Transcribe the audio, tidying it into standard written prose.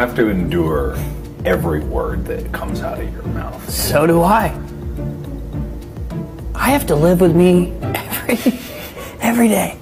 have to endure every word that comes out of your mouth. So do I. I have to live with me every day.